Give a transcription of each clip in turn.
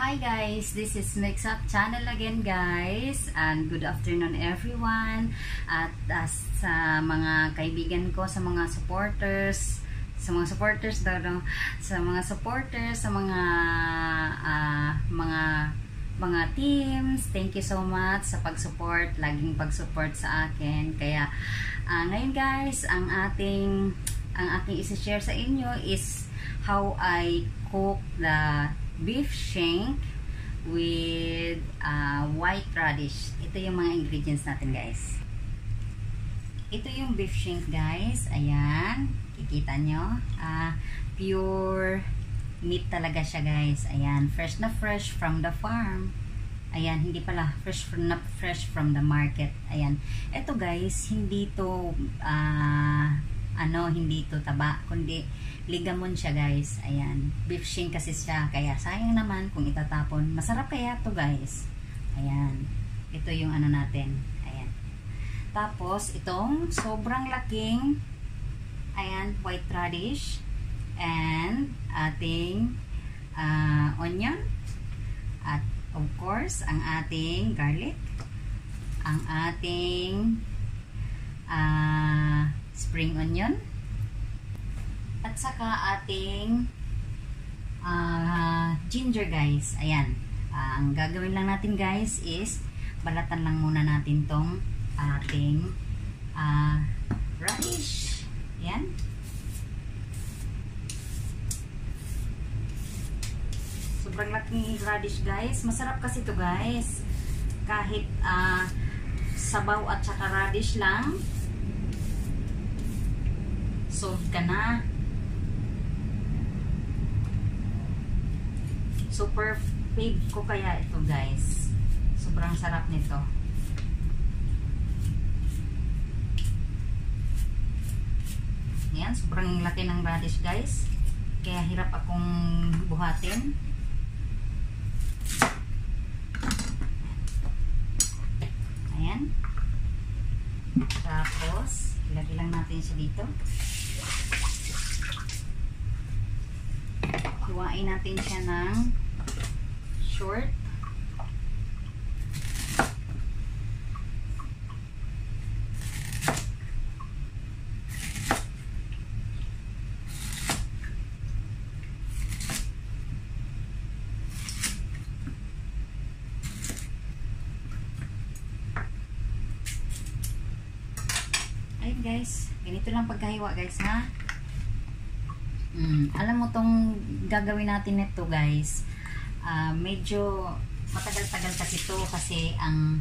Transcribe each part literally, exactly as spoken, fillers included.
Hi guys, this is Mix Up Channel again guys, and good afternoon everyone. At uh, sa mga kaibigan ko, sa mga supporters, sa mga supporters daw, no? sa mga supporters, sa mga uh, mga mga teams, thank you so much sa pag-support, laging pag-support sa akin. Kaya uh, ngayon guys, ang ating ang aking i-share sa inyo is how I cook the beef shank with uh, white radish. Ito yung mga ingredients natin guys. Ito yung beef shank guys. Ayan, kikita nyo, uh, pure meat talaga siya guys. Ayan, fresh na fresh from the farm. Ayan, hindi pala fresh from, not fresh from the market. Ayan, ito guys, hindi to uh, ano, hindi to taba, kundi ligamon siya guys. Ayan, beef shank kasi siya, kaya sayang naman kung itatapon. Masarap kaya to guys. Ayan, ito yung ano natin. Ayan, tapos itong sobrang laking, ayan, white radish, and ating uh, onion, at of course ang ating garlic, ang ating uh, spring onion, at saka ating uh, ginger guys. Ayan, uh, ang gagawin lang natin guys is balatan lang muna natin tong ating uh, radish. Ayan, sobrang laking radish guys. Masarap kasi to guys, kahit uh, sabaw at saka radish lang, sold ka na. Super fave ko kaya ito guys. Sobrang sarap nito. Ayan, sobrang laki ng radish guys, kaya hirap akong buhatin. Ayan, tapos ilagay lang natin siya dito. Hiwain natin siya ng short. Ayun guys, ganito lang pagkahiwa guys ha. Mm, alam mo tong gagawin natin nito guys, uh, medyo matagal-tagal kasi to, kasi ang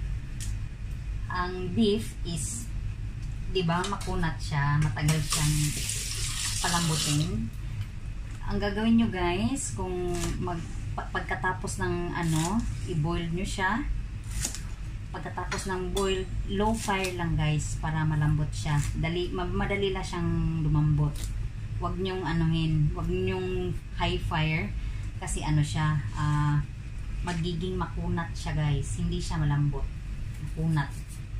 ang beef is, di ba, makunat siya, matagal siyang palambutin. Ang gagawin nyo guys, kung mag, pagkatapos ng ano, i-boil nyo siya, pagkatapos ng boil, low fire lang guys, para malambot siya. Dali, madali lang siyang lumambot. Wag nyong anuhin, wag nyong high fire, kasi ano siya, uh, magiging makunat siya guys, hindi siya malambot, makunat.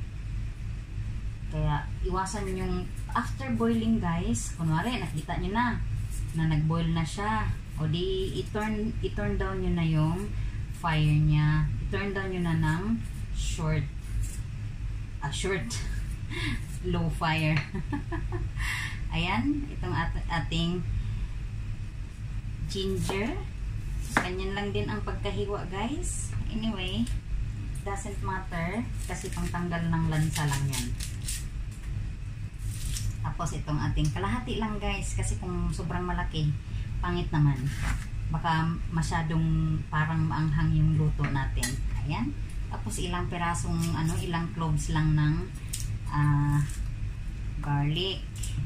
Kaya iwasan yung after boiling guys, kunwari nakita nyo na na nag-boil na siya, o di i-turn, i-turn down nyo na yung fire nya, i-turn down nyo na ng short, ah, short low fire. Ayan, itong at ating ginger. Ganyan lang din ang pagkahiwa guys. Anyway, doesn't matter, kasi pangtanggal ng lansa lang yan. Tapos itong ating kalahati lang guys, kasi kung sobrang malaki, pangit naman. Baka masyadong parang maanghang yung luto natin. Ayan. Tapos ilang perasong, ano, ilang cloves lang ng uh, garlic.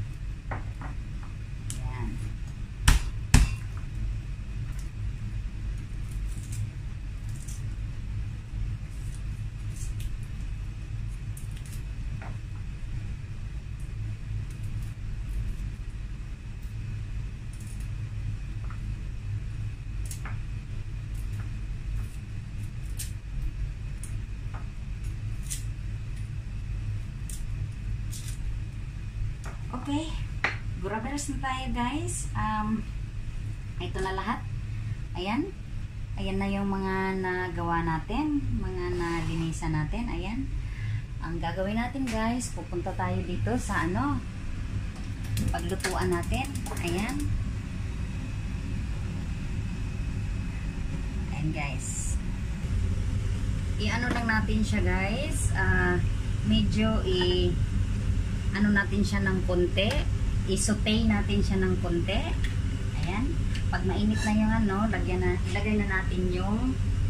Okay, grabbers na tayo guys. Um, ito na lahat. Ayan, Ayan na yung mga nagawa natin, mga nalinisan natin. Ayan. Ang gagawin natin guys, pupunta tayo dito sa ano, paglutuan natin. Ayan. Ayan guys. I-ano lang natin siya guys. Uh, medyo i- ano natin siya ng konti. I-saute natin siya ng konti. Ayan. Pag mainit na yung ano, lagyan na, ilagay na natin yung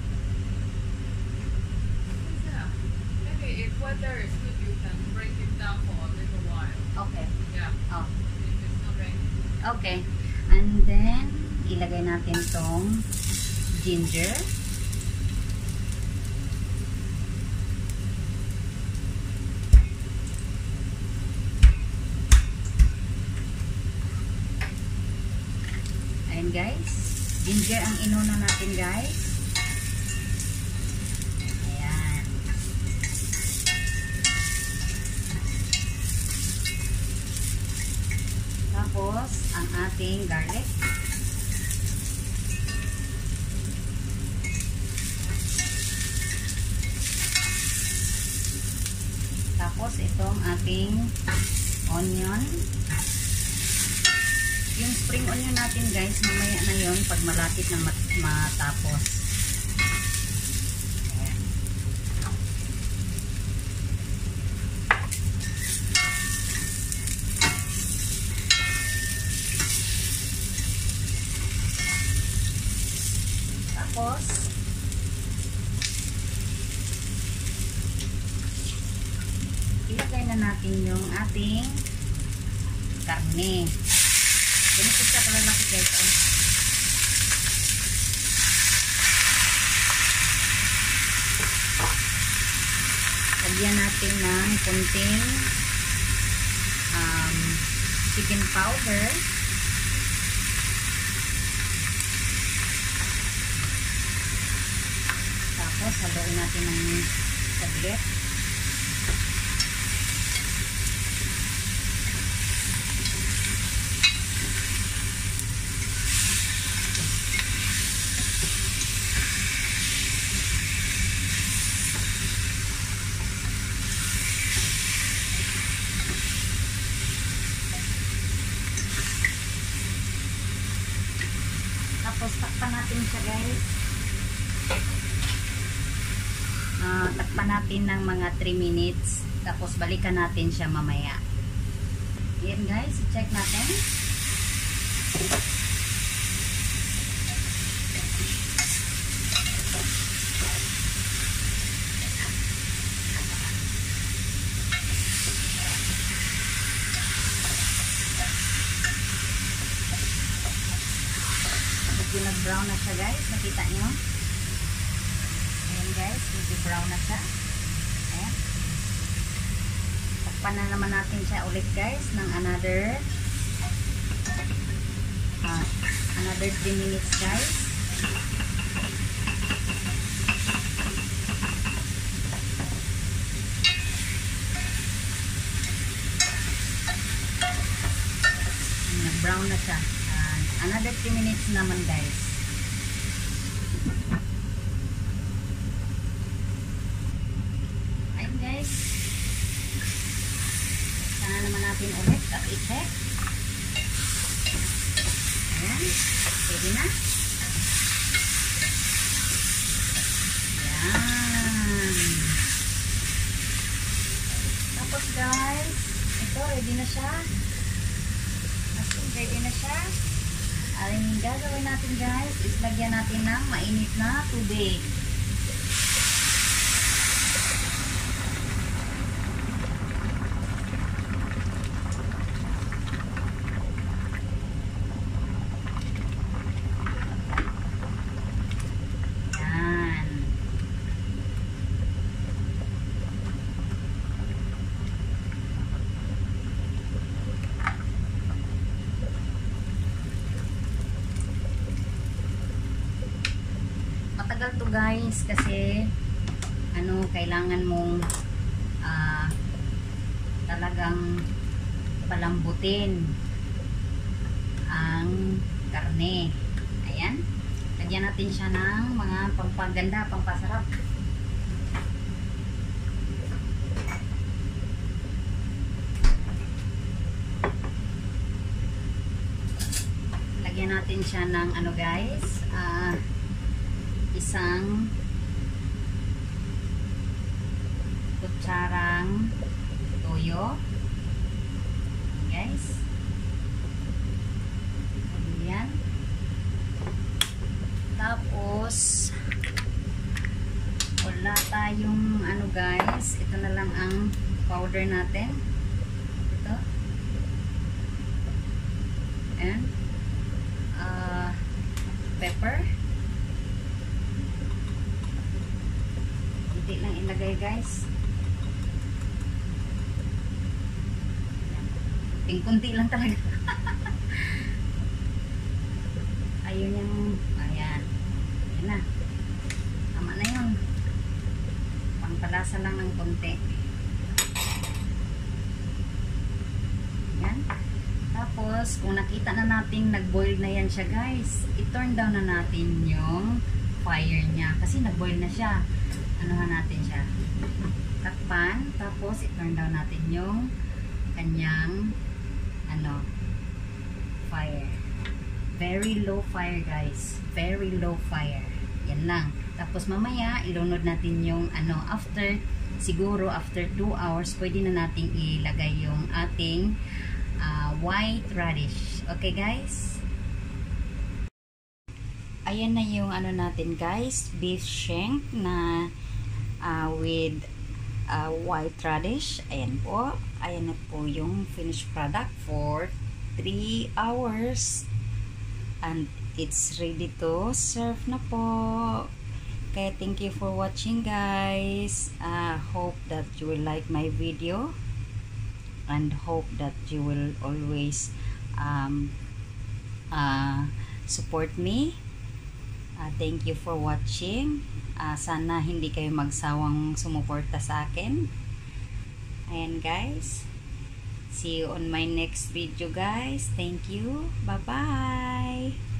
Yeah. Maybe if weather is good, you can break it down for a little while. okay. Yeah. Oh. If it's not raining. Okay. And then, ilagay natin tong ginger. Ayan guys. Ginger ang inuna natin guys. Ayan. Tapos, ang ating garlic. Tapos, itong ating onion. Yung spring onion natin guys, mamaya na yon pag malapit na mat matapos. Ayan. Tapos, ilagay na natin yung ating karne. Ganito siya kalalaki guys. Oh. Lagyan natin ng kunting um, chicken powder. Tapos haluin natin ng saglit. Tapos takpan natin siya guys. Uh, takpan natin ng mga three minutes. Tapos balikan natin siya mamaya. Yan guys, check natin. Nag-brown na siya guys, nakita nyo? Ayan guys, medyo brown na siya. Ayan. Takpan na naman natin siya ulit guys ng another uh, another three minutes guys. Nag-brown na siya. Another three minutes naman guys. Ayun guys. Sana naman natin ulit at i-check. Ayan. Pwede na. Ayan. Tapos guys, ito ready na siya. Ready na siya. Ang gagawin natin guys is lagyan natin ng mainit na tubig. Yan. Matagal to guys kasi ano, kailangan mong uh, talagang palambutin ang karne. Ayan. Lagyan natin siya ng mga pampaganda, pampasarap. Lagyan natin siya ng ano guys, uh, isang kutsarang toyo. Guys. Ayan. Tapos wala tayong ano guys, ito na lang ang powder natin. Ito. And uh, pepper. Hindi lang ilagay guys. Kunti lang talaga. Ayun yung, ayan. Ayan na. Tama na yun. Pangpalasa lang ng konti. Ayan. Tapos, kung nakita na natin nag-boil na yan siya guys, i-turn down na natin yung fire niya. Kasi nag-boil na siya. Anuhan natin siya. Takpan. Tapos, i-turn down natin yung kanyang ano, fire. Very low fire guys. Very low fire. Yan lang. Tapos mamaya, ilunod natin yung ano, after, siguro after two hours, pwede na nating ilagay yung ating uh, white radish. Okay guys? Ayan na yung ano natin guys, beef shank na uh, with uh, white radish. Ayan po. Ayan na po yung finished product for three hours. And it's ready to serve na po. Okay, thank you for watching guys. I uh, hope that you will like my video. And hope that you will always um, uh, support me. Uh, thank you for watching. Uh, sana hindi kayo magsawang sumuporta sa akin. Ayan guys. See you on my next video guys. Thank you. Bye bye.